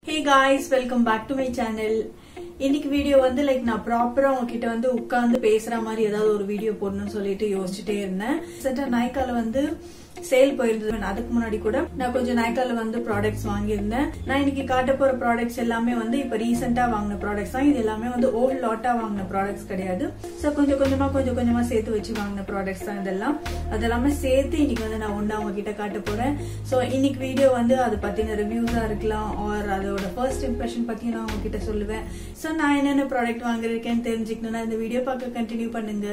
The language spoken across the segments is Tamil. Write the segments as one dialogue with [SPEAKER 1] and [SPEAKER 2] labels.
[SPEAKER 1] Hey guys, welcome back to my channel. இன்னைக்கு வீடியோ வந்து நான் ப்ராப்பரா உங்ககிட்ட வந்து உட்கார்ந்து பேசுற மாதிரி ஏதாவது ஒரு வீடியோ போடணும்னு சொல்லிட்டு யோசிச்சுட்டே இருந்தேன். சட்ட நாய்க்கால வந்து சேல் போயிருந்தது. அதுக்கு முன்னாடி கூட நான் கொஞ்சம் நாய்க்கால வந்து ப்ராடக்ட்ஸ் வாங்கியிருந்தேன். நான் இன்னைக்கு காட்ட போற ப்ராடக்ட்ஸ் எல்லாமே வந்து இப்ப ரீசெண்டா வாங்கின ப்ராடக்ட்ஸ் தான். இது எல்லாமே வந்து ஓல்ட் லாட்டா வாங்கின ப்ராடக்ட்ஸ் கிடையாது. சோ கொஞ்சம் கொஞ்சமா சேர்த்து வச்சு வாங்கின ப்ராடக்ட்ஸ் தான் இதெல்லாம். அதெல்லாமே சேர்த்து இன்னைக்கு வந்து நான் ஒண்ணா உங்ககிட்ட காட்ட போறேன். சோ இன்னைக்கு வீடியோ வந்து அதை பத்தின ரிவ்யூஸா இருக்கலாம், ஆர் அதோட ஃபர்ஸ்ட் இம்ப்ரெஷன் பத்தி நான் உங்ககிட்ட சொல்லுவேன். சோ நான் என்னென்ன ப்ராடக்ட் வாங்கிருக்கேன்னு தெரிஞ்சுக்கணும்னா இந்த வீடியோ பார்க்க கண்டினியூ பண்ணுங்க.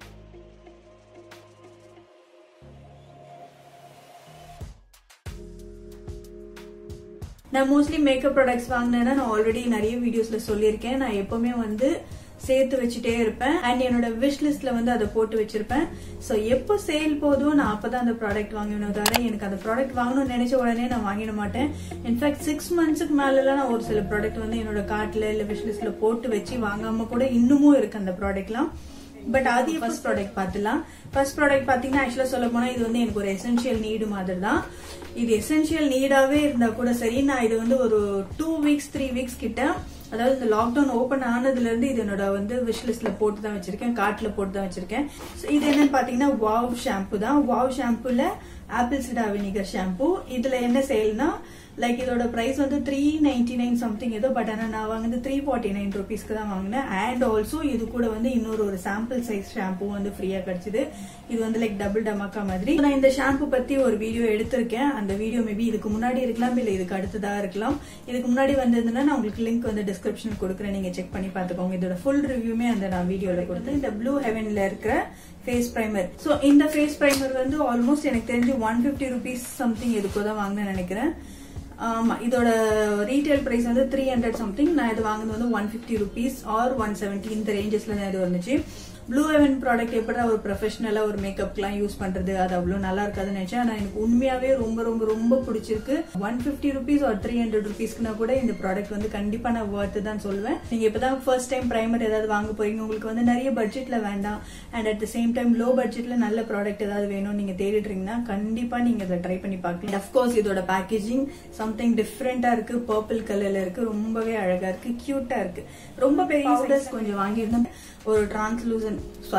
[SPEAKER 1] நான் மோஸ்ட்லி மேக்கப் ப்ராடக்ட்ஸ் வாங்கினேன்னா நான் ஆல்ரெடி நிறைய வீடியோஸ்ல சொல்லியிருக்கேன். நான் எப்பவுமே வந்து சேர்த்து வச்சுட்டே இருப்பேன் அண்ட் என்னோட விஷ் லிஸ்ட்ல வந்து அதை போட்டு வச்சிருப்பேன். சோ எப்போ சேல் போதும் நான் அப்பதான் அந்த ப்ராடக்ட் வாங்கணும். தவிர எனக்கு அந்த ப்ராடக்ட் வாங்கணும்னு நினைச்ச உடனே நான் வாங்கிட மாட்டேன். இன்ஃபேக்ட் 6 monthsக்கு மேல நான் ஒரு சில ப்ராடக்ட் வந்து என்னோட கார்ட்ல இல்ல விஷ் லிஸ்ட்ல போட்டு வச்சு வாங்காம கூட இன்னமும் இருக்கு அந்த ப்ராடக்ட்லாம். பட் அது ஃபர்ஸ்ட் ப்ராடக்ட் பாத்துலாம். ஃபர்ஸ்ட் ப்ராடக்ட் பாத்தீங்கன்னா ஆக்சுவலா சொல்ல போனா இது வந்து எனக்கு ஒரு எசென்ஷியல் நீடு மாதிரி தான். இது எசென்ஷியல் நீடாவே இருந்தா கூட சரி, நான் இது வந்து ஒரு 2 weeks 3 weeks கிட்ட, அதாவது இந்த லாக்டவுன் ஓபன் ஆனதுல இருந்து இது என்னோட வந்து விஷ் லிஸ்ட்ல போட்டு தான் வச்சிருக்கேன், கார்ட்ல போட்டு தான் வச்சிருக்கேன். இது என்னன்னு பாத்தீங்கன்னா வாவ் ஷாம்பு தான். வாவ் ஷாம்புல ஆப்பிள் சிடா வினிகர் ஷாம்பு. இதுல என்ன சேல்னா இதோட பிரைஸ் வந்து 399 சம்திங் ஏதோ, பட் ஆனா நான் வாங்கினது 349 rupeesக்கு தான் வாங்கினேன். அண்ட் ஆல்சோ இது கூட வந்து இன்னொரு ஒரு சாம்பிள் சைஸ் ஷாம்பு வந்து ஃப்ரீயா கிடைச்சது. இது வந்து டபுள் டமாக்கா மாதிரி. நான் இந்த ஷாம்பு பத்தி ஒரு வீடியோ எடுத்திருக்கேன். அந்த வீடியோ மேபி இதுக்கு முன்னாடி இருக்கலாம், இல்ல இதுக்கு அடுத்ததா இருக்கலாம். இதுக்கு முன்னாடி வந்ததுன்னா நான் உங்களுக்கு லிங்க் வந்து டிஸ்கிரிப்ஷன் கொடுக்குறேன், நீங்க செக் பண்ணி பாத்துக்கோங்க. இதோட ஃபுல் ரிவ்யூமே அந்த நான் வீடியோல கொடுத்தேன். இந்த ப்ளூ ஹெவன்ல இருக்கிற ஃபேஸ் பிரைமர். சோ இந்த ஃபேஸ் பிரைமர் வந்து ஆல்மோஸ்ட் எனக்கு தெரிஞ்சு 150 rupees சம்திங் எதுக்கோ தான் வாங்கினேன் நினைக்கிறேன். ஆமா, இதோட ரீட்டைல் பிரைஸ் வந்து 300 சம்திங். நான் இது வாங்கினது வந்து 150 rupees ஆர் 170 இந்த ரேஞ்சஸ்ல தான் இது வந்துச்சு. ப்ளூ ஹெவன் ப்ராடக்ட் எப்படி ஒரு ப்ரொஃபஷனலா ஒரு மேக்கப்லாம் யூஸ் பண்றது, அது அவ்வளவு நல்லா இருக்காதுன்னு நினைச்சேன். ஆனா எனக்கு உண்மையாவே ரொம்ப ரொம்ப ரொம்ப பிடிச்சிருக்கு. 150 rupees ஆர் 300 rupeesக்குனா கூட இந்த ப்ராடக்ட் வந்து கண்டிப்பா நான் வர்த் தான் சொல்லுவேன். நீங்க இப்பதான் ஃபர்ஸ்ட் டைம் பிரைமர் ஏதாவது வாங்க போறீங்க, உங்களுக்கு வந்து நிறைய பட்ஜெட்ல வேண்டாம் and at the same time low பட்ஜெட்ல நல்ல ப்ராடக்ட் ஏதாவது வேணும் நீங்க தேடிட்டீங்கன்னா கண்டிப்பா நீங்க அதை ட்ரை பண்ணி பார்க்கலாம். அஃப்கோர்ஸ் இதோட பேக்கேஜிங் சம்திங் டிஃப்ரெண்டா இருக்கு, பர்பிள் கலர்ல இருக்கு, ரொம்பவே அழகா இருக்கு, கியூட்டா இருக்கு. ரொம்ப பெரிய பவுடர்ஸ் கொஞ்சம் வாங்கியிருந்தேன். ஒரு டிரான்ஸ்லூசன்ட்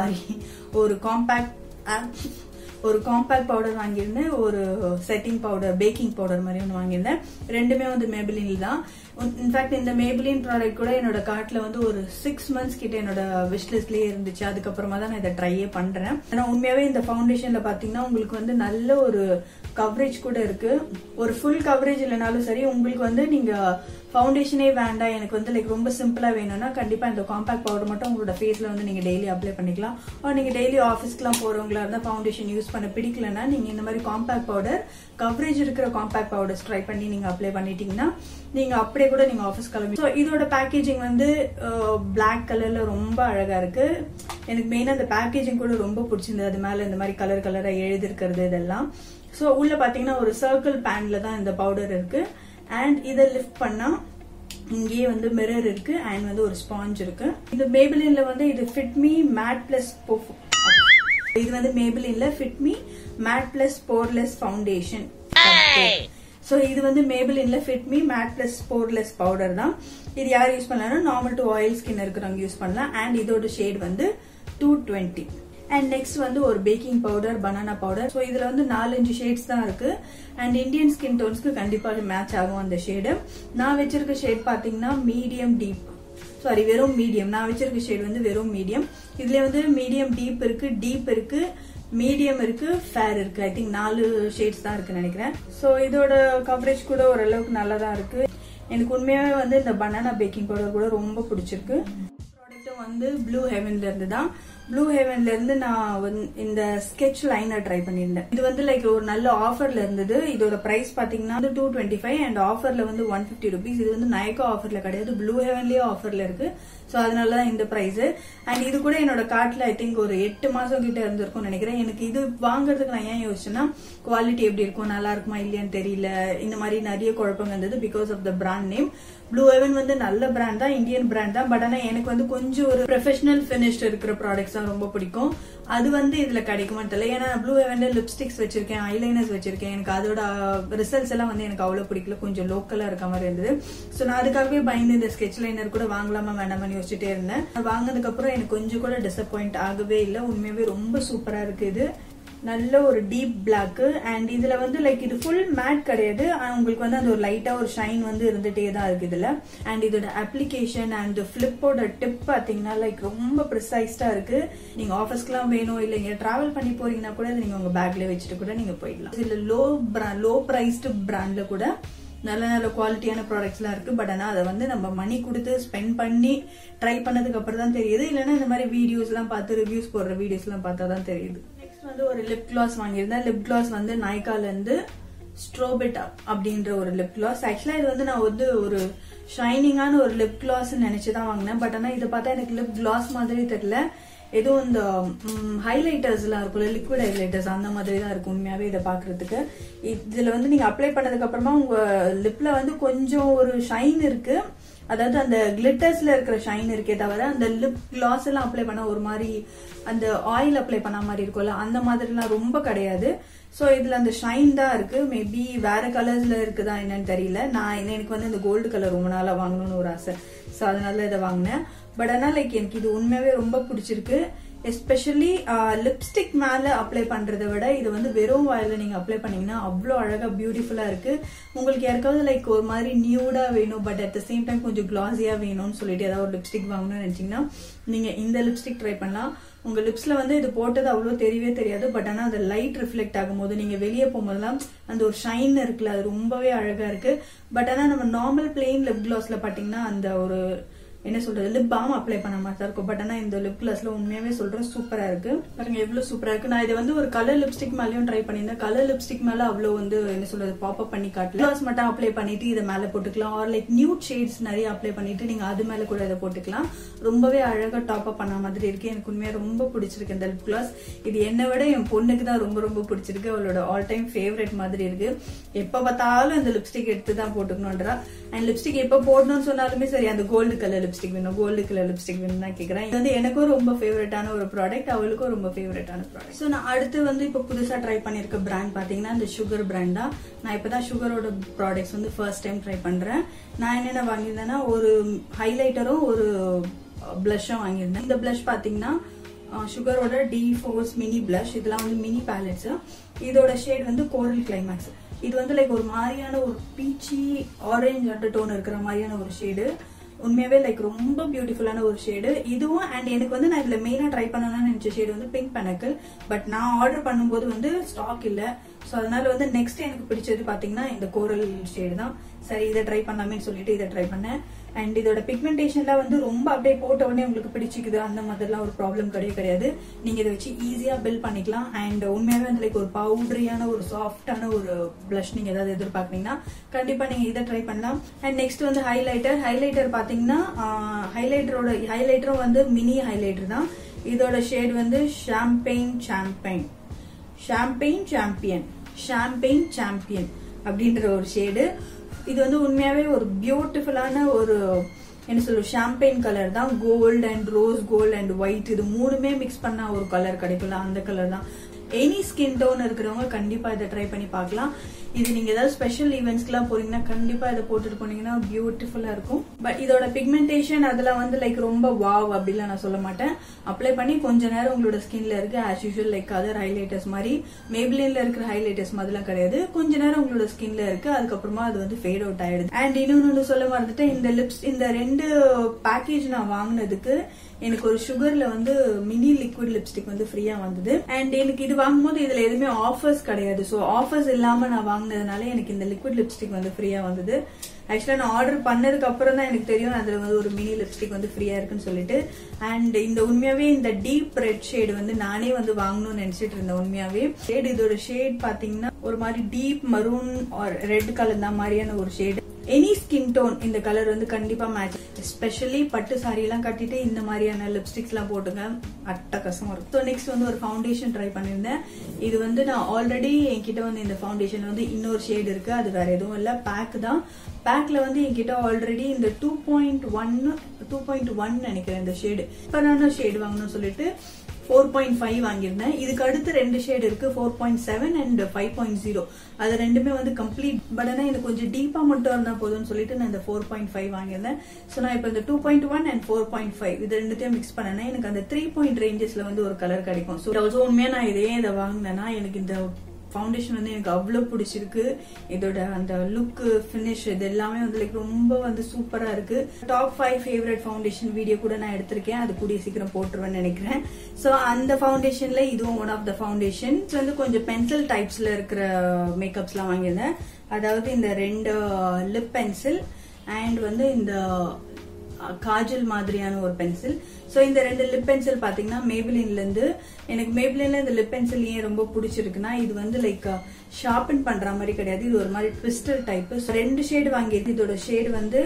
[SPEAKER 1] ஒரு காம்பாக்ட் பவுடர் வாங்கியிருந்தேன், ஒரு செட்டிங் பவுடர், பேக்கிங் பவுடர் மாதிரி ஒன்று வாங்கியிருந்தேன். ரெண்டுமே வந்து மேபிலின் தான். இன்ஃபேக்ட் இந்த மேபிலின் ப்ராடக்ட் கூட என்னோட கார்ட்ல வந்து ஒரு 6 months கிட்ட என்னோட விஷ் லிஸ்ட்லயே இருந்துச்சு. அதுக்கப்புறமா தான் நான் இதை ட்ரையே பண்றேன். ஆனா உண்மையாவே இந்த ஃபவுண்டேஷன்ல பாத்தீங்கன்னா உங்களுக்கு வந்து நல்ல ஒரு கவரேஜ் கூட இருக்கு. ஒரு ஃபுல் கவரேஜ் இல்லைனாலும் சரி, உங்களுக்கு வந்து நீங்க ஃபவுண்டேஷனே வேண்டாம், எனக்கு வந்து ரொம்ப சிம்பிளா வேணும்னா கண்டிப்பா இந்த காம்பாக்ட் பவுடர் மட்டும் உங்களோட ஃபேஸ்ல வந்து நீங்க டெய்லி அப்ளை பண்ணிக்கலாம். நீங்க டெய்லி ஆஃபீஸ்க்குலாம் போறவங்களா இருந்தா ஃபவுண்டேஷன் யூஸ் பண்ண பிடிக்கலன்னா நீங்க இந்த மாதிரி காம்பாக்ட் பவுடர், கவரேஜ் இருக்கிற காம்பாக்ட் பவுடர்ஸ் ட்ரை பண்ணி நீங்க அப்ளை பண்ணிட்டீங்கன்னா நீங்க அப்படியே கூட நீங்க ஆஃபீஸ் கிளம்பி. ஸோ இதோட பேக்கேஜிங் வந்து பிளாக் கலர்ல ரொம்ப அழகா இருக்கு. எனக்கு மெயினா அந்த பேக்கேஜிங் கூட ரொம்ப பிடிச்சிருந்தது. அது மேல இந்த மாதிரி கலர் கலரா எழுதி இருக்கிறது இதெல்லாம். ஸோ உள்ள பாத்தீங்கன்னா ஒரு சர்க்கிள் பேன்ல தான் இந்த பவுடர் இருக்கு. அண்ட் இதை லிஃப்ட் பண்ணா இங்கேயே வந்து மிரர் இருக்கு அண்ட் வந்து ஒரு ஸ்பாஞ்ச் இருக்கு. இந்த மேபிலின்ல வந்து இது ஃபிட் மீ மேட் பிளஸ், இது வந்து மேபிலின்ல fit me matte plus poreless foundation. So இது வந்து மேபிலின்ல fit me matte plus poreless powder தான். இது யார் யூஸ் பண்ணலாம்னா நார்மல் டு ஆயில் ஸ்கின் இருக்கிறவங்க யூஸ் பண்ணலாம். அண்ட் இதோட ஷேட் வந்து 220. அண்ட் நெக்ஸ்ட் வந்து ஒரு baking powder, banana powder. So இதுல வந்து 4-5 ஷேட்ஸ் தான் இருக்கு. அண்ட் இந்தியன் ஸ்கின் டோன்ஸ்க்கு கண்டிப்பா மேட்ச் ஆகும் அந்த ஷேடு. நான் வச்சிருக்க ஷேட் பாத்தீங்கன்னா மீடியம் டீப், சாரி வெறும் மீடியம். நான் வச்சிருக்க ஷேட் வந்து வெறும் மீடியம். இதுல வந்து மீடியம் டீப் இருக்கு, டீப் இருக்கு, மீடியம் இருக்கு, ஃபேர் இருக்கு. ஐ திங்க் 4 ஷேட்ஸ் தான் இருக்குன்னு நினைக்கிறேன். ஸோ இதோட கவரேஜ் கூட ஓரளவுக்கு நல்லா தான் இருக்கு. எனக்கு உண்மையாவே வந்து இந்த பனானா பேக்கிங் பவுடர் கூட ரொம்ப பிடிச்சிருக்கு. ப்ராடக்ட்டும் வந்து ப்ளூ ஹெவன்ல இருந்து தான். ப்ளூ ஹெவன்ல இருந்து நான் இந்த ஸ்கெட்ச் லைனர் ட்ரை பண்ணியிருந்தேன். இது வந்து ஒரு நல்ல ஆஃபர்ல இருந்தது. இதோட பிரைஸ் பாத்தீங்கன்னா 225 அண்ட் ஆஃபர்ல வந்து 150 rupees. இது வந்து நயக்கா ஆஃபர்ல கிடையாது, ப்ளூ ஹெவன்லயே ஆஃபர்ல இருக்கு. சோ அதனாலதான் இந்த பிரைஸ். அண்ட் இது கூட என்னோட கார்ட்ல ஐ திங்க் ஒரு 8 மாசம் கிட்ட இருந்திருக்கும்னு நினைக்கிறேன். எனக்கு இது வாங்குறதுக்கு நான் ஏன் யோசிச்சேன்னா குவாலிட்டி எப்படி இருக்கும், நல்லா இருக்குமா இல்லையான்னு தெரியல, இந்த மாதிரி நிறைய குழப்பம் இருந்தது because of the brand name. Blue heaven வந்து நல்ல பிராண்ட் தான், இந்தியன் பிராண்ட் தான். பட் ஆனா எனக்கு வந்து கொஞ்சம் ஒரு ப்ரொஃபஷனல் ஃபினிஷ்ட் இருக்கிற ப்ராடக்ட்ஸ் ப்ராடக்ட்ஸ் தான் ரொம்ப பிடிக்கும். அது வந்து இதுல கிடைக்குமான்னு தெரியல. ஏன்னா ப்ளூ ஹெவன்ல லிப்ஸ்டிக்ஸ் வச்சிருக்கேன், ஐலைனர்ஸ் வச்சிருக்கேன். எனக்கு அதோட ரிசல்ட்ஸ் எல்லாம் வந்து எனக்கு அவ்வளவு பிடிக்கல, கொஞ்சம் லோக்கலா இருக்க மாதிரி இருந்தது. சோ நான் அதுக்காகவே பயந்து இந்த ஸ்கெட்ச் லைனர் கூட வாங்கலாமா வேண்டாமான்னு யோசிச்சுட்டே இருந்தேன். வாங்கினதுக்கு அப்புறம் எனக்கு கொஞ்சம் கூட டிசப்பாயிண்ட் ஆகவே இல்லை. உண்மையாவே ரொம்ப சூப்பரா இருக்கு. இது நல்ல ஒரு டீப் பிளாக் அண்ட் இதுல வந்து லைக் இது ஃபுல் மேட் கிடையாது, உங்களுக்கு வந்து அந்த ஒரு லைட்டா ஒரு ஷைன் வந்து இருந்துட்டே தான் இருக்கு இதுல. அண்ட் இதோட அப்ளிகேஷன் அண்ட் பிளிப்போட டிப் பாத்தீங்கன்னா லைக் ரொம்ப ப்ரிசைஸ்டா இருக்கு. நீங்க ஆஃபீஸ்க்குலாம் வேணும் இல்ல இங்க டிராவல் பண்ணி போறீங்கன்னா கூட நீங்க உங்க பேக்ல வச்சுட்டு கூட நீங்க போயிடலாம். இதுல லோ பிரைஸ்டு பிராண்ட்ல கூட நல்ல நல்ல குவாலிட்டியான ப்ராடக்ட்ஸ் எல்லாம் இருக்கு. பட் ஆனா அதை வந்து நம்ம மணி கொடுத்து ஸ்பெண்ட் பண்ணி ட்ரை பண்ணதுக்கு அப்புறம் தான் தெரியுது. இல்லைன்னா இந்த மாதிரி வீடியோஸ் எல்லாம் பார்த்து ரிவ்யூஸ் போடுற வீடியோஸ் எல்லாம் பார்த்தா தான் தெரியுது. நெக்ஸ்ட் வந்து ஒரு லிப் கிளாஸ் வாங்கியிருந்தேன். லிப் கிளாஸ் வந்து நைக்கால இருந்து ஸ்ட்ரோபிட் அப்படின்ற ஒரு லிப் கிளாஸ். ஆக்சுவலா இது வந்து நான் வந்து ஒரு ஷைனிங்கான ஒரு லிப் கிளாஸ் நினைச்சுதான் வாங்கினேன். பட் ஆனா இதை பார்த்தா எனக்கு லிப் கிளாஸ் மாதிரி தெரியல. ஏதோ இந்த ஹைலைட்டர்ஸ் எல்லாம் இருக்கும்ல, லிக்விட் ஹைலைட்டர்ஸ் அந்த மாதிரி தான் இருக்கும் உண்மையாவே இதை பாக்குறதுக்கு. இதுல வந்து நீங்க அப்ளை பண்ணதுக்கு அப்புறமா உங்க லிப்ல வந்து கொஞ்சம் ஒரு ஷைன் இருக்கு, அதாவது அந்த கிளிட்டர்ஸ்ல இருக்கிற ஷைன் இருக்கே தவிர அந்த லிப் கிளாஸ் எல்லாம் அப்ளை பண்ண ஒரு மாதிரி அந்த ஆயில் அப்ளை பண்ண மாதிரி இருக்கும்ல அந்த மாதிரி எல்லாம் ரொம்ப கிடையாது. சோ இதுல அந்த ஷைன் தான் இருக்கு. மேபி வேற கலர்ஸ்ல இருக்குதா என்னன்னு தெரியல. எனக்கு வந்து இந்த கோல்டு கலர் ரொம்ப நாளா வாங்கணும்னு ஒரு ஆசை. சோ அதனால இதை வாங்கினேன். பட் ஆனா லைக் எனக்கு இது உண்மையாவே ரொம்ப பிடிச்சிருக்கு. எஸ்பெஷலி லிப்ஸ்டிக் மேல அப்ளை பண்றதை விட இது வந்து வெறும் வாயில நீங்க அப்ளை பண்ணீங்கன்னா அவ்வளவு அழகா பியூட்டிஃபுல்லா இருக்கு. உங்களுக்கு யாருக்காவது லைக் ஒரு மாதிரி நியூடா வேணும் but at the same time கொஞ்சம் கிளாஸியா வேணும்னு சொல்லிட்டு ஏதாவது ஒரு லிப்ஸ்டிக் வாங்கணும்னு நினைச்சீங்கன்னா நீங்க இந்த லிப்ஸ்டிக் ட்ரை பண்ணலாம். உங்க லிப்ஸ்ல வந்து இது போட்டது அவ்வளவு தெரியவே தெரியாது. பட் ஆனா அந்த லைட் ரிஃப்ளெக்ட் ஆகும்போது நீங்க வெளியே போகும்போதெல்லாம் அந்த ஒரு ஷைன் இருக்குல்ல, அது ரொம்பவே அழகா இருக்கு. பட் ஆனா நம்ம நார்மல் பிளெயின் லிப் கிளாஸ்ல பாத்தீங்கன்னா அந்த ஒரு என்ன சொல்றது லிப் பாம் அப்ளை பண்ண மாதிரி தான் இருக்கும். பட் ஆனா இந்த லிப் கிளாஸ்ல உண்மையாவே சொல்றேன் சூப்பரா இருக்கு. பாருங்க எவ்வளவு சூப்பரா இருக்கு. நான் இதை வந்து ஒரு கலர் லிப்ஸ்டிக் மேலயும் ட்ரை பண்ணியிருந்தேன். கலர் லிப்ஸ்டிக் மேல அவ்வளவு வந்து என்ன சொல்றது பாப் அப் பண்ணி காட்டல. கிளாஸ் மட்டும் அப்ளை பண்ணிட்டு இதை மேல போட்டுக்கலாம். ஆர் லைக் நியூட் ஷேட்ஸ் நிறைய அப்ளை பண்ணிட்டு நீங்க அது மேல கூட இதை போட்டுக்கலாம். ரொம்பவே அழகா டாப் அப் பண்ண மாதிரி இருக்கு. எனக்கு உண்மையா ரொம்ப பிடிச்சிருக்கு இந்த லிப் கிளாஸ். இது என்னை விட என் பொண்ணுக்கு தான் ரொம்ப ரொம்ப பிடிச்சிருக்கு. அவளோட ஆல் டைம் ஃபேவரட் மாதிரி இருக்கு. எப்ப பார்த்தாலும் இந்த லிப்ஸ்டிக் எடுத்து தான் போட்டுக்கணும்ன்றா. அண்ட் லிப்ஸ்டிக் எப்ப போடணும்னு சொன்னாலுமே சரி அந்த கோல்டு கலர் லிப்ஸ்டிக் வேணும், கோல்டு கலர் லிப்ஸ்டிக் வேணும் தான் கேக்குறேன். இது வந்து எனக்கும் ரொம்ப ஃபேவரட்டான ஒரு ப்ராடக்ட், அவளுக்கும் ரொம்ப ஃபேவரட்டான ப்ராடக்ட். சோ நான் அடுத்து வந்து இப்ப புதுசா ட்ரை பண்ணிருக்க பிராண்ட் பாத்தீங்கன்னா இந்த சுகர் பிராண்ட் தான். நான் இப்பதான் சுகரோட ப்ராடக்ட்ஸ் வந்து ஃபர்ஸ்ட் டைம் ட்ரை பண்றேன். நான் என்னென்ன வாங்கியிருந்தேன்னா ஒரு ஹைலைட்டரும் ஒரு பிளஷும் வாங்கியிருந்தேன். இந்த பிளஷ் பாத்தீங்கன்னா சுகரோட டி ஃபோர்ஸ் மினி பிளஷ். இதெல்லாம் வந்து மினி பேலட்ஸ். இதோட ஷேட் வந்து கோரல் கிளைமேக்ஸ். இது வந்து லைக் ஒரு மாதிரியான ஒரு பீச்சி ஆரஞ்சு அண்டர் டோன் இருக்கிற மாதிரியான ஒரு ஷேடு. உண்மையாவே லைக் ரொம்ப பியூட்டிஃபுல்லான ஒரு ஷேடு இதுவும். அண்ட் எனக்கு வந்து நான் இதுல மெயினா ட்ரை பண்ணணும்னு நினைச்ச ஷேடு வந்து பிங்க் பெனக்கல். பட் நான் ஆர்டர் பண்ணும்போது வந்து ஸ்டாக் இல்ல. சோ அதனால வந்து நெக்ஸ்ட் எனக்கு பிடிச்சது பாத்தீங்கன்னா இந்த கோரல் ஷேடு தான். சரி இதை ட்ரை பண்ணலாமே சொல்லிட்டு இதை ட்ரை பண்ணேன். அண்ட் இதோட பிக்மெண்டேஷன்ல வந்து ரொம்ப அப்படியே போட்ட உடனே உங்களுக்கு பிடிச்சிக்குது அந்த மாதிரிலாம் ஒரு ப்ராப்ளம் கிடையாது. நீங்க இதை வச்சு ஈஸியா பில்ட் பண்ணிக்கலாம். அண்ட் உண்மையாவே வந்து லைக் ஒரு பவுடரியான ஒரு சாஃப்டான ஒரு பிளஷ் நீங்க ஏதாவது எதிர்பார்க்கறீங்கன்னா கண்டிப்பா நீங்க இதை ட்ரை பண்ணலாம். அண்ட் நெக்ஸ்ட் வந்து ஹைலைட்டர் பாத்தீங்கன்னா ஹைலைட்டரும் வந்து மினி ஹைலைட்டர் தான். இதோட ஷேட் வந்து ஷாம்பெயின் சாம்பியன் அப்படின்ற ஒரு ஷேடு. இது வந்து உண்மையாவே ஒரு பியூட்டிஃபுல்லான ஒரு என்ன சொல்லுவோம் ஷாம்பெயின் கலர் தான். Gold and rose gold and white இது மூணுமே மிக்ஸ் பண்ண ஒரு கலர் கிடைக்கும்ல அந்த கலர் தான். எனி ஸ்கின் டோன் இருக்கிறவங்க கண்டிப்பா இதை ட்ரை பண்ணி பார்க்கலாம். இது நீங்க ஏதாவது ஸ்பெஷல் ஈவெண்ட்ஸ்க்கு எல்லாம் போறீங்கன்னா கண்டிப்பா இதை போட்டுட்டு போனீங்கன்னா பியூட்டிஃபுல்லா இருக்கும். பட் இதோட பிக்மெண்டேஷன் அதெல்லாம் வந்து லைக் ரொம்ப வாவ் அப்படிலாம் நான் சொல்ல மாட்டேன். அப்ளை பண்ணி கொஞ்ச நேரம் உங்களோட ஸ்கின்ல இருக்கு as usual like other highlighters மாதிரி மேபிலின்ல இருக்கிற ஹைலைட்டர்ஸ் மாதிரிலாம் கிடையாது. கொஞ்ச நேரம் உங்களோட ஸ்கின்ல இருக்கு, அதுக்கப்புறமா அது வந்து ஃபேட் அவுட் ஆயிடுது. அண்ட் இன்னொன்னு சொல்ல மறந்துட்டு இந்த ரெண்டு பேக்கேஜ் நான் வாங்கினதுக்கு எனக்கு ஒரு சுகர்ல வந்து மினி லிக்விட் லிப்ஸ்டிக் வந்து ஃப்ரீயா வந்தது. அண்ட் எனக்கு இது வாங்கும்போது இதுல எதுவுமே ஆஃபர்ஸ் கிடையாது. சோ ஆஃபர்ஸ் இல்லாம நான் வாங்கினதுனால எனக்கு இந்த லிக்விட் லிப்ஸ்டிக் வந்து ஃப்ரீயா வந்தது. ஆக்சுவலா நான் ஆர்டர் பண்ணதுக்கு அப்புறம் தான் எனக்கு தெரியும் அதுல வந்து ஒரு மினி லிப்ஸ்டிக் வந்து ஃப்ரீயா இருக்குன்னு சொல்லிட்டு. அண்ட் இந்த உண்மையாவே இந்த டீப் ரெட் ஷேடு வந்து நானே வந்து வாங்கணும்னு நினைச்சிட்டு இருந்தேன். உண்மையாவே ஷேட் இதோட ஷேட் பாத்தீங்கன்னா ஒரு மாதிரி deep maroon or red colour தான் மாதிரியான ஒரு ஷேடு. எனி ஸ்கின் டோன் இந்த கலர் வந்து கண்டிப்பா மேட்ச். எஸ்பெஷலி பட்டு சாரி எல்லாம் கட்டிட்டு இந்த மாதிரியான லிப்ஸ்டிக்ஸ் எல்லாம் போட்டுங்க அட்டகாசமா இருக்கும். ஸோ நெக்ஸ்ட் வந்து ஒரு ஃபவுண்டேஷன் ட்ரை பண்ணிருந்தேன். இது வந்து நான் ஆல்ரெடி என்கிட்ட வந்து இந்த ஃபவுண்டேஷன் வந்து இன்னொரு ஷேட் இருக்கு, அது வேற எதுவும் இல்ல பேக் தான். பேக்ல வந்து என்கிட்ட ஆல்ரெடி இந்த 2.1 நினைக்கிறேன் இந்த ஷேடு சூப்பரான ஷேடு வாங்கணும்னு சொல்லிட்டு 4.5 வாங்கியிருந்தேன். இதுக்கு அடுத்து 2 ஷேட் இருக்கு, 4.7 அண்ட் 5.0. அது ரெண்டுமே வந்து கம்ப்ளீட். பட் ஆனா எனக்கு கொஞ்சம் டீப்பா மட்டும் இருந்தா போதும்னு சொல்லிட்டு நான் இந்த 4.5 வாங்கியிருந்தேன். சோ நான் இப்ப இந்த 2.1 அண்ட் 4.5 இது ரெண்டுத்தையும் மிக்ஸ் பண்ணேன்னா எனக்கு அந்த 3 பாயிண்ட் ரேஞ்சஸ்ல வந்து ஒரு கலர் கிடைக்கும். சோ ஆல்சோ உண்மையா நான் இதை வாங்கினேன்னா எனக்கு இந்த ஃபவுண்டேஷன் வந்து எனக்கு அவ்வளவு பிடிச்சிருக்கு. இதோட அந்த லுக், பினிஷ் இது எல்லாமே வந்து லைக் ரொம்ப வந்து சூப்பரா இருக்கு. டாப் 5 ஃபேவரட் ஃபவுண்டேஷன் வீடியோ கூட நான் எடுத்திருக்கேன், அது கூடிய சீக்கிரம் போட்டுருவேன்னு நினைக்கிறேன். சோ அந்த ஃபவுண்டேஷன்ல இதுவும் ஒன் ஆஃப் த ஃபவுண்டேஷன். வந்து கொஞ்சம் பென்சில் டைப்ஸ்ல இருக்கிற மேக்கப்ஸ் எல்லாம் வாங்கியிருந்தேன். அதாவது இந்த 2 லிப் பென்சில் அண்ட் வந்து இந்த காஜல் மாதிரியான ஒரு பென்சில். சோ இந்த 2 லிப் பென்சில் பாத்தீங்கன்னா மேபிலின்ல இருந்து. எனக்கு மேபிலின்ல இந்த லிப் பென்சில் ஏன் ரொம்ப பிடிச்சிருக்குன்னா இது வந்து லைக் ஷார்பன் பண்ற மாதிரி கிடையாது, இது ஒரு மாதிரி ட்விஸ்டர் டைப். 2 ஷேடு வாங்கியிருக்கு. இதோட ஷேடு வந்து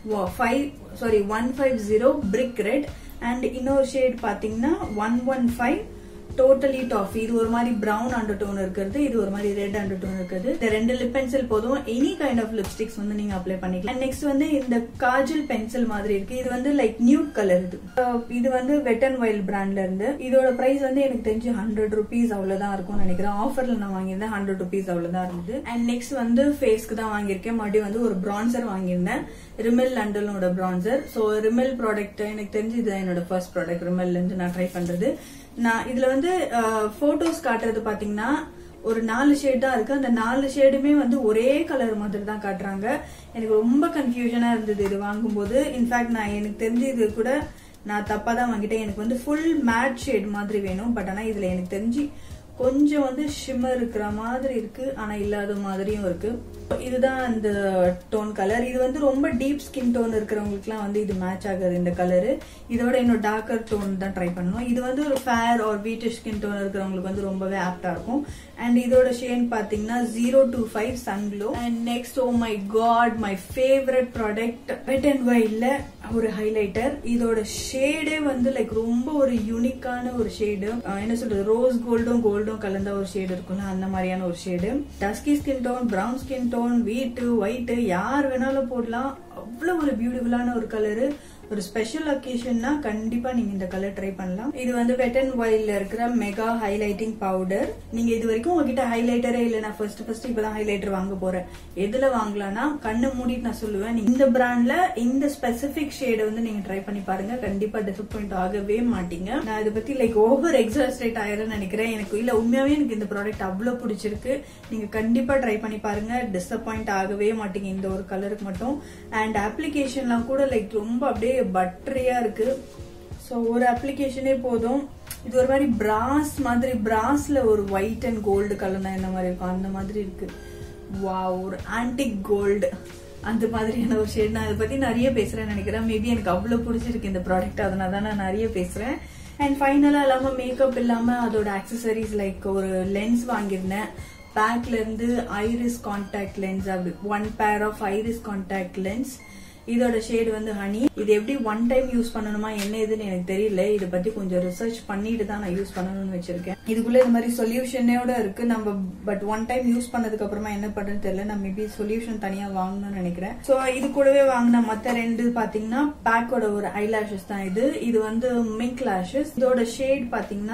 [SPEAKER 1] 150 பிரிக் ரெட் அண்ட் இன்னொரு ஷேட் பாத்தீங்கன்னா 115 டோட்டலி டாஃபி. இது ஒரு மாதிரி பிரவுன் அண்டர் டோன் இருக்கிறது, இது ஒரு மாதிரி ரெட் அண்டர் டோன் இருக்கிறது. இந்த 2 லிப் பென்சில் போதும், எனி கைண்ட் ஆஃப் லிப்ஸ்டிக்ஸ் வந்து நீங்க அப்ளை பண்ணிக்கலாம். நெக்ஸ்ட் வந்து இந்த காஜல் பென்சில் மாதிரி இருக்கு. இது வந்து லைக் நியூட் கலர். இது வந்து வெட் அண்ட் வைல்ட் பிராண்ட்ல இருந்து. இதோட பிரைஸ் வந்து எனக்கு தெரிஞ்சு 100 rupees அவ்வளவுதான் இருக்கும்னு நினைக்கிறேன். ஆஃபர்ல நான் வாங்கியிருந்தேன், 100 rupees அவ்வளவுதான் இருந்தது. அண்ட் நெக்ஸ்ட் வந்து ஃபேஸ்க்கு தான் வாங்கியிருக்கேன். மறுபடியும் வந்து ஒரு பிரான்சர் வாங்கியிருந்தேன், ரிமெல் லண்டனோட பிரான்சர். சோ ரிமெல் ப்ராடக்ட் எனக்கு தெரிஞ்சு இதுதான் என்னோட ஃபர்ஸ்ட் ப்ராடக்ட் ரிமெல்ல இருந்து நான் ட்ரை பண்றது. நான் இதுல வந்து போட்டோஸ் காட்டுறது பாத்தீங்கன்னா ஒரு 4 ஷேட் தான் இருக்கு. அந்த 4 ஷேடுமே வந்து ஒரே கலர் மாதிரி தான் காட்டுறாங்க. எனக்கு ரொம்ப கன்ஃபியூஷனா இருந்தது இது வாங்கும்போது. இன்ஃபேக்ட் நான் எனக்கு தெரிஞ்சு இது கூட நான் தப்பா தான் வாங்கிட்டேன். எனக்கு வந்து ஃபுல் மேட் ஷேட் மாதிரி வேணும். பட் ஆனா இதுல எனக்கு தெரிஞ்சு கொஞ்சம் வந்து ஷிம்மர் இருக்கிற மாதிரி இருக்கு, ஆனா இல்லாத மாதிரியும் இருக்கு. இதுதான் அந்த டோன் கலர். இது வந்து ரொம்ப டீப் ஸ்கின் டோன் இருக்கிறவங்களுக்கு எல்லாம் வந்து இது மேட்ச் ஆகுது இந்த கலரு. இதோட இன்னும் டார்க்கர் டோன் தான் ட்ரை பண்ணணும். இது வந்து ஒரு fair or wheatish skin tone இருக்கிறவங்களுக்கு வந்து ரொம்பவே ஆப்டா இருக்கும். அண்ட் இதோட ஷேட் பாத்தீங்கன்னா 025 sun glow. And next, oh my God, my favourite product wet and வைல்ட்ல ஒரு ஹைலைட்டர். இதோட ஷேடே வந்து லைக் ரொம்ப ஒரு யூனிக்கான ஒரு ஷேடு. என்ன சொல்றது, ரோஸ் கோல்டும் கலந்த ஒரு ஷேடு இருக்கும்ல, அந்த மாதிரியான ஒரு shade. Dusky skin tone, brown skin tone, wheat white யார் வேணாலும் போடலாம். அவ்வளவு ஒரு பியூட்டிஃபுல்லான ஒரு கலரு. ஒரு ஸ்பெஷல் அக்கேஷன்னா கண்டிப்பா நீங்க இந்த கலர் ட்ரை பண்ணலாம். இது வந்து வெட் அண்ட் வைல்ட்ல இருக்கிற மெகா ஹைலைட்டிங் பவுடர். நீங்க இது வரைக்கும் உங்ககிட்ட ஹைலைட்டரே இல்ல, நான் ஃபர்ஸ்ட் இப்பதான் ஹைலைட்டர் வாங்க போறேன். எதுல வாங்கலாம்னா கண்ணு மூடிட்டு நான் சொல்லுவேன், இந்த பிராண்ட்ல இந்த ஸ்பெசிபிக் ஷேடை வந்து நீங்க ட்ரை பண்ணி பாருங்க, கண்டிப்பா டிசப்பாயிண்ட் ஆகவே மாட்டீங்க. நான் இதை பத்தி லைக் ஓவர் எக்ஸாஸ்டேட் ஆயிரும் நினைக்கிறேன். எனக்கு இல்ல, உண்மையாவே எனக்கு இந்த ப்ராடக்ட் அவ்வளவு பிடிச்சிருக்கு. நீங்க கண்டிப்பா ட்ரை பண்ணி பாருங்க, டிசப்பாயிண்ட் ஆகவே மாட்டீங்க இந்த ஒரு கலருக்கு மட்டும். அண்ட் அப்ளிகேஷன்லாம் கூட லைக் ரொம்ப அப்படியே பட்டரியா இருக்கு. சோ ஒரு அப்ளிகேஷனே போதும். இது ஒரு மாதிரி பிராஸ் மாதிரி, பிராஸ்ல ஒரு ஒயிட் அண்ட் கோல்டு கலர் தான் என்ன மாதிரி இருக்கும் அந்த மாதிரி இருக்கு. வாவ், ஒரு ஆன்டிக் கோல்டு அந்த மாதிரியான ஒரு ஷேட். நான் அதை பத்தி நிறைய பேசுறேன்னு நினைக்கிறேன். மேபி எனக்கு அவ்வளவு பிடிச்சிருக்கு இந்த ப்ராடக்ட், அதனால தான் நான் நிறைய பேசுறேன். அண்ட் ஃபைனலா இல்லாம மேக்கப் இல்லாம அதோட ஆக்சசரிஸ் லைக் ஒரு லென்ஸ் வாங்கியிருந்தேன். பேக்ல இருந்து ஐரிஸ் கான்டாக்ட் லென்ஸ், அப்படி 1 pair of iris contact lens. இதோட ஷேடு வந்து ஹனி. இது எப்படி 1 time யூஸ் பண்ணணுமா என்ன இதுன்னு எனக்கு தெரியல. இதை பத்தி கொஞ்சம் ரிசர்ச் பண்ணிட்டு தான் நான் யூஸ் பண்ணணும்னு வச்சிருக்கேன். இதுக்குள்ள இந்த மாதிரி சொல்யூஷனோட இருக்கு நம்ம. பட் 1 time யூஸ் பண்ணதுக்கு அப்புறமா என்ன பண்றது தெரியல. நான் மேபி சொல்யூஷன் தனியா வாங்கணும்னு நினைக்கிறேன். சோ இது கூடவே வாங்கின மத்த 2 பாத்தீங்கன்னா பேக்கோட ஒரு ஐலாஷஸ் தான் இது. இது வந்து மிங்க் லாஷஸ். இதோட ஷேட் பாத்தீங்கன்னா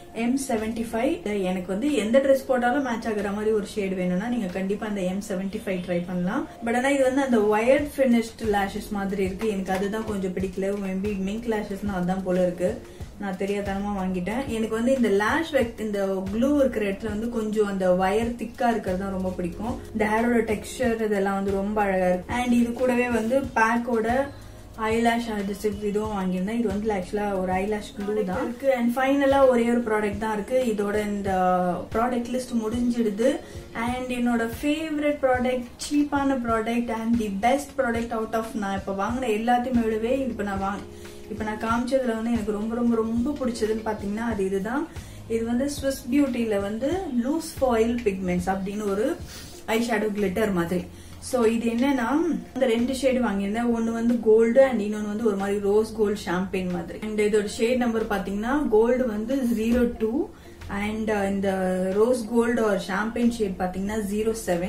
[SPEAKER 1] M75. எனக்கு வந்து எந்த ட்ரெஸ் போட்டாலும் மேட்ச் ஆகுற மாதிரி ஒரு ஷேட் வேணும்னா நீங்க கண்டிப்பா அந்த M75 ட்ரை பண்ணலாம். பட் ஆனா இது வந்து அந்த வயர்ட் பினிஷ்ட் லாஷஸ் மாதிரி இருக்கு. எனக்கு அதுதான் கொஞ்சம் பிடிக்கல. மேபி மிங்க் லாஷஸ்னா அதான் போல இருக்கு. நான் தெரியாதனமா வாங்கிட்டேன். எனக்கு வந்து இந்த லேஷ் இந்த க்ளூ இருக்கிற இடத்துல வந்து கொஞ்சம் அந்த வயர் திக்கா இருக்கிறது தான் ரொம்ப பிடிக்கும். இந்த ஹேரோட டெக்ஸ்சர் இதெல்லாம் வந்து ரொம்ப அழகா இருக்கு. அண்ட் இது கூடவே வந்து பேக்கோட ஐலாஷ் அட்ஹெசிவ் இதுவும் வாங்கியிருந்தேன். இது வந்து ஆக்சுவலா ஒரு ஐலாஷ் க்ளூ தான் இருக்கு. அண்ட் ஃபைனலா ஒரே ஒரு ப்ராடக்ட் தான் இருக்கு. இதோட இந்த ப்ராடக்ட் லிஸ்ட் முடிஞ்சிடுது. அண்ட் என்னோட ஃபேவரட் ப்ராடக்ட், சீப்பான product and the best product out of நான் இப்ப வாங்கின எல்லாத்தையுமே விடவே இப்ப நான் காமிச்சதுல வந்து எனக்கு ரொம்ப ரொம்ப ரொம்ப பிடிச்சதுன்னு பாத்தீங்கன்னா அது இதுதான். இது வந்து ஸ்விஸ் பியூட்டில வந்து லூஸ் ஃபாயில் பிக்மெண்ட்ஸ் அப்படின்னு ஒரு ஐ ஷேடோ கிளிட்டர் மாதிரி. சோ இது என்னன்னா இந்த 2 ஷேடு வாங்கியிருந்தேன். ஒன்னு வந்து கோல்டு அண்ட் இன்னொன்னு வந்து ஒரு மாதிரி ரோஸ் கோல்டு ஷாம்பெயின் மாதிரி. அண்ட் இதோட ஷேட் நம்பர் பாத்தீங்கன்னா கோல்டு வந்து 02 அண்ட் இந்த ரோஸ் கோல்டு ஒரு ஷாம்பெயின் ஷேட் பாத்தீங்கன்னா 07.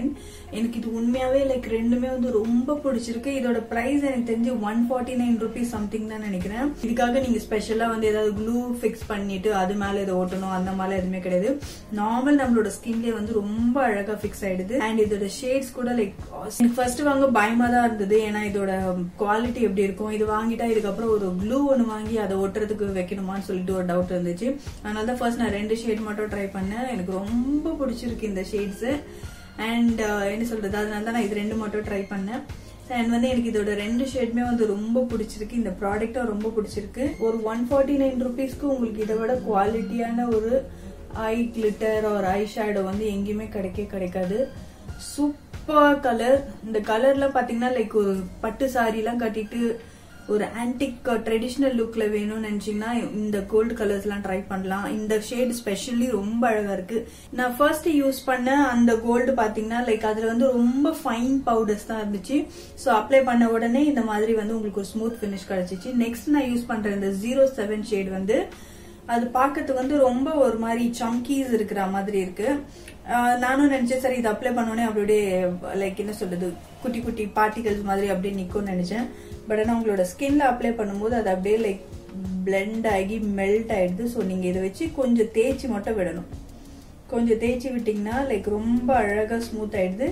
[SPEAKER 1] எனக்கு இது உண்மையாவே லைக் ரெண்டுமே வந்து ரொம்ப பிடிச்சிருக்கு. இதோட பிரைஸ் எனக்கு தெரிஞ்சு 149 rupees சம்திங் தான் நினைக்கிறேன். இதுக்காக நீங்க ஸ்பெஷலா வந்து ஏதாவது க்ளூ ஃபிக்ஸ் பண்ணிட்டு அது மேல இதை ஓட்டணும் அந்த மாதிரி எதுவுமே கிடையாது. நார்மல் நம்மளோட ஸ்கின்லயே வந்து ரொம்ப அழகா ஃபிக்ஸ் ஆயிடுது. அண்ட் இதோட ஷேட்ஸ் கூட லைக் எனக்கு ஃபர்ஸ்ட் வாங்க பயமா தான் இருந்தது. ஏன்னா இதோட குவாலிட்டி எப்படி இருக்கும், இது வாங்கிட்டா இதுக்கப்புறம் ஒரு க்ளூ ஒன்னு வாங்கி அதை ஒட்டுறதுக்கு வைக்கணுமான்னு சொல்லிட்டு ஒரு டவுட் இருந்துச்சு. அதனால தான் ஃபர்ஸ்ட் நான் 2 ஷேட் மட்டும் ட்ரை பண்ணேன். எனக்கு ரொம்ப பிடிச்சிருக்கு இந்த ஷேட்ஸ். அண்ட் என்ன சொல்றது, அதனால தான் நான் இது 2 மட்டும் ட்ரை பண்ணேன். அண்ட் வந்து எனக்கு இதோட 2 ஷேட்மே வந்து ரொம்ப பிடிச்சிருக்கு. இந்த ப்ராடக்டும் ரொம்ப பிடிச்சிருக்கு. ஒரு 149 rupeesக்கு உங்களுக்கு இதை விட குவாலிட்டியான ஒரு ஐ கிளிட்டர் ஒரு ஐ ஷேடோ வந்து எங்கேயுமே கிடைக்காது. Super colour. இந்த கலர்ல பாத்தீங்கன்னா லைக் ஒரு பட்டு சாரி எல்லாம் கட்டிட்டு ஒரு ஆன்டிக் ட்ரெடிஷனல் லுக்ல வேணும்னு நினைச்சீங்கன்னா இந்த கோல்டு கலர்ஸ் எல்லாம் ட்ரை பண்ணலாம். இந்த ஷேட் ஸ்பெஷலி ரொம்ப அழகா இருக்கு. நான் ஃபர்ஸ்ட் யூஸ் பண்ண அந்த கோல்டு பாத்தீங்கன்னா லைக் அதுல வந்து ரொம்ப ஃபைன் பவுடர்ஸ் தான் இருந்துச்சு. சோ அப்ளை பண்ண உடனே இந்த மாதிரி வந்து உங்களுக்கு ஒரு ஸ்மூத் பினிஷ் கிடைச்சிச்சு. நெக்ஸ்ட் நான் யூஸ் பண்ற இந்த 07 ஷேட் வந்து அது பாக்கிறதுக்கு வந்து ரொம்ப ஒரு மாதிரி சம்கீஸ் இருக்கிற மாதிரி இருக்கு. நானும் நினைச்சேன் சரி இது அப்ளை பண்ணோடனே அப்படியே லைக் என்ன சொல்றது குட்டி குட்டி பார்ட்டிகல்ஸ் மாதிரி அப்படியே நிக்கும்னு நினைச்சேன். பட் ஆனா உங்களோட ஸ்கின்ல அப்ளை பண்ணும்போது அது அப்படியே லைக் பிளெண்ட் ஆகி மெல்ட் ஆயிடுது. ஸோ நீங்க இதை வச்சு கொஞ்சம் தேய்ச்சி மட்டும் விடணும். கொஞ்சம் தேய்ச்சி விட்டீங்கன்னா லைக் ரொம்ப அழகா ஸ்மூத் ஆயிடுது.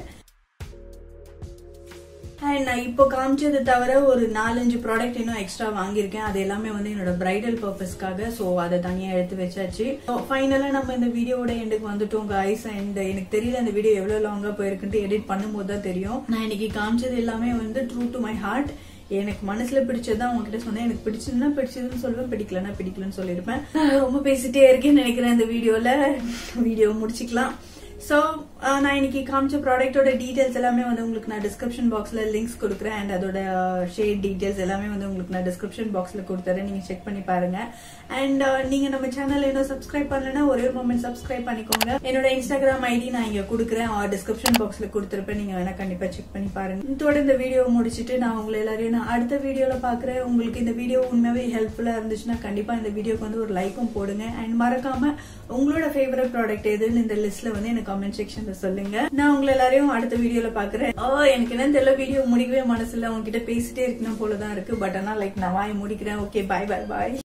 [SPEAKER 1] அண்ட் நான் இப்போ காமிச்சது தவிர ஒரு 4-5 ப்ராடக்ட் இன்னும் எக்ஸ்ட்ரா வாங்கியிருக்கேன். அது எல்லாமே வந்து என்னோட பிரைடல் பர்பஸ்க்காக. ஸோ அதை தனியா எடுத்து வச்சாச்சு. ஃபைனலா நம்ம இந்த வீடியோட எண்டுக்கு வந்துட்டோம் கைஸ். அண்ட் எனக்கு தெரியல இந்த வீடியோ எவ்வளவு லாங்கா போயிருக்குன்ட்டு எடிட் பண்ணும்போது தான் தெரியும். நான் இன்னைக்கு காமிச்சது எல்லாமே வந்து ட்ரூ டு மை ஹார்ட். எனக்கு மனசுல பிடிச்சதான் உங்ககிட்ட சொன்னேன். எனக்கு பிடிச்சதுன்னா பிடிச்சதுன்னு சொல்லுவேன், பிடிக்கலன்னா பிடிக்கலன்னு சொல்லிருப்பேன். ரொம்ப பேசிட்டே இருக்கேன்னு நினைக்கிறேன். இந்த வீடியோ முடிச்சுக்கலாம். சோ நான் இன்னைக்கு காமிச்ச ப்ராடக்டோட டீடைல்ஸ் எல்லாமே வந்து உங்களுக்கு நான் டிஸ்கிரிப்ஷன் பாக்ஸ்ல லிங்க்ஸ் கொடுக்குறேன். அண்ட் அதோட ஷேட் டீடைல்ஸ் எல்லாமே வந்து உங்களுக்கு நான் டிஸ்கிரிப்ஷன் பாக்ஸ்ல கொடுத்துறேன். நீங்க செக் பண்ணி பாருங்க. அண்ட் நீங்க நம்ம சேனல் இன்னும் சப்ஸ்கிரைப் பண்ணலன்னா ஒரே ஒரு மொமெண்ட் சப்ஸ்கிரைப் பண்ணிக்கோங்க. என்னோட இன்ஸ்டாகிராம் ஐடி நான் இங்க கொடுக்குறேன், டிஸ்கிரிப்ஷன் பாக்ஸ்ல கொடுத்துருப்பேன். நீங்க வேணா கண்டிப்பா செக் பண்ணி பாருங்க. இதோட இந்த வீடியோ முடிச்சுட்டு நான் உங்களை எல்லாரையும் நான் அடுத்த வீடியோல பாக்குறேன். உங்களுக்கு இந்த வீடியோ உண்மையாவே ஹெல்ப்ஃபுல்லா இருந்துச்சுன்னா கண்டிப்பா இந்த வீடியோக்கு வந்து ஒரு லைக்கும் போடுங்க. அண்ட் மறக்காம உங்களோட ஃபேவரட் ப்ராடக்ட் எதுன்னு இந்த லிஸ்ட்ல வந்து எனக்கு கமெண்ட் செக்ஷன்ல சொல்லுங்க. நான் உங்களை எல்லாரையும் அடுத்த வீடியோல பாக்குறேன். எனக்கு என்ன தெரியல, வீடியோ முடிக்கவே மனசுல உங்ககிட்ட பேசிட்டே இருக்கணும் போலதான் இருக்கு. பட் ஆனா லைக் நான் வாய் முடிக்கிறேன். ஓகே, பாய் பாய் பாய்.